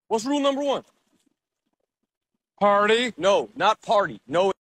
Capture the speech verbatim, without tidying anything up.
What's rule number one? Party. No, not party. No.